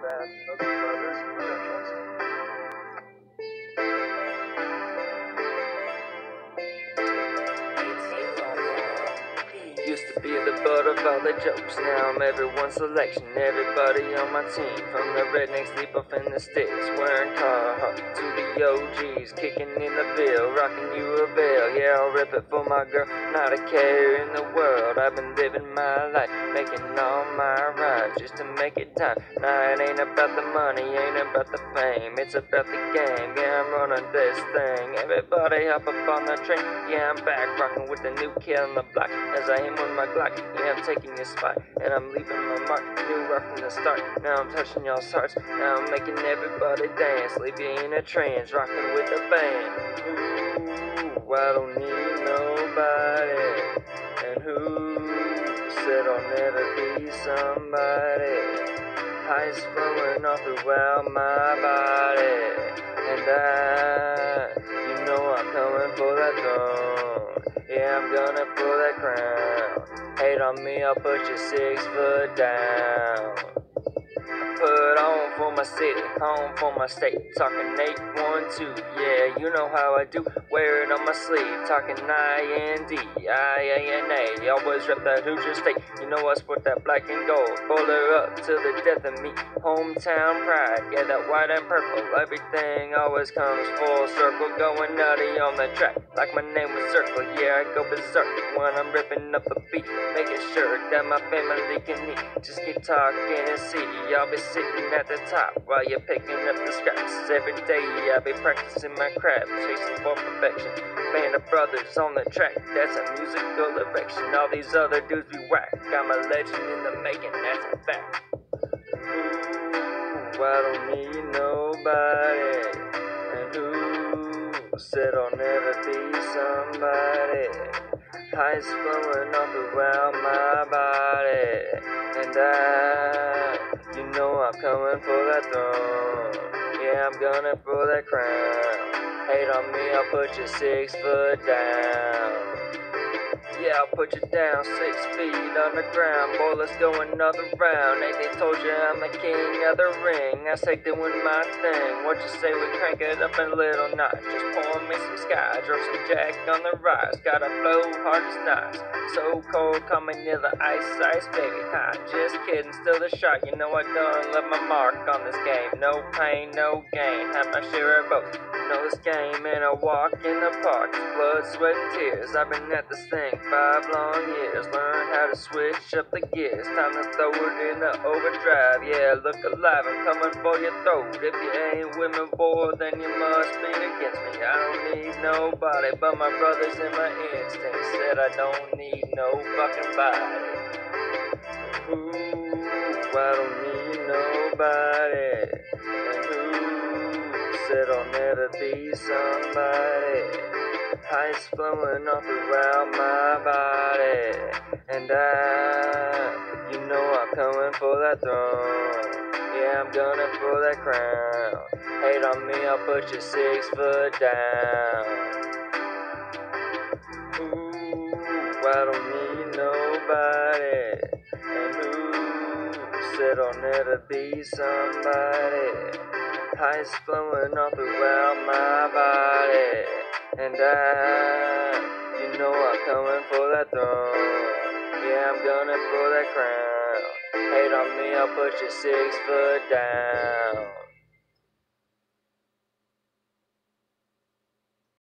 Bad Milk Brothers Productions. Used to be the butt of all the jokes, now I'm everyone's selection. Everybody on my team, from the rednecks deep up in the sticks, wearing Carhartt to the OGs, kicking in the bill, rocking you a veil. Yeah, I'll rip it for my girl, not a care in the world. I've been living my life, making all my rhymes just to make it time. Nah, it ain't about the money, ain't about the fame, it's about the game. Yeah, I'm running this thing. Everybody hop up on the train. Yeah, I'm back, rocking with the new kid on the block. As I aim with my Glock, yeah, I'm taking your spot, and I'm leaving my mark. New rock from the start. Now I'm touching y'all's hearts. Now I'm making everybody dance, leave you in a trance, rocking with the band. Ooh, I don't need nobody, and who said I'll never be somebody? Highs flowing all throughout my body, and you know I'm coming for that throne. Yeah, I'm gonna pull that crown. Hate on me, I'll put you 6 foot down. Put on for my city, home for my state. Talking 812, yeah, you know how I do. Wear it on my sleeve. Talking IND, IANA. Always rep that Hoosier state. You know I sport that black and gold. Pull her up to the death of me. Hometown pride, yeah, that white and purple. Everything always comes full circle. Going nutty on the track, like my name was Circle. Yeah, I go berserk when I'm ripping up the beat, making sure that my family can eat. Just keep talking and see. I'll be sitting at the top while you're picking up the scraps. Every day I'll be practicing my craft, chasing for perfection. Band of brothers on the track, that's a musical erection. All these other dudes be whack. I'm a legend in the making, that's a fact. Ooh, I don't need nobody, and who said I'll never be somebody? Highs flowing all throughout my body, and you know I'm coming for that throne. Yeah, I'm gonna pull that crown. Hate on me, I'll put you 6 foot down. Yeah, I'll put you down 6 feet underground. Boy, let's go another round. They told you I'm the king of the ring. I say doing my thing. What you say we crank it up a little notch? Just pour me some scotch or some Jack on the rise. Gotta blow hard as knots. So cold coming near the ice, baby. Huh? Just kidding, still the shot. You know I done left my mark on this game. No pain, no gain. Have my share of both. Know this game and I walk in the park. Blood, sweat, and tears. I've been at this thing 5 long years. Learn how to switch up the gears. Time to throw it in the overdrive. Yeah, look alive, I'm coming for your throat. If you ain't with me, boy, then you must be against me. I don't need nobody but my brothers and my instincts. Said I don't need no fucking body. Ooh, I don't need nobody, and who said I'll never be somebody? Highs flowing all throughout my body, and you know I'm coming for that throne. Yeah, I'm gonna pull that crown. Hate on me, I'll put you 6 foot down. Ooh, I don't need nobody, and who said I'll never be somebody? Highs flowing all throughout my body, and you know I'm coming for that throne. Yeah, I'm gonna pull that crown. Hate on me, I'll put you 6 foot down.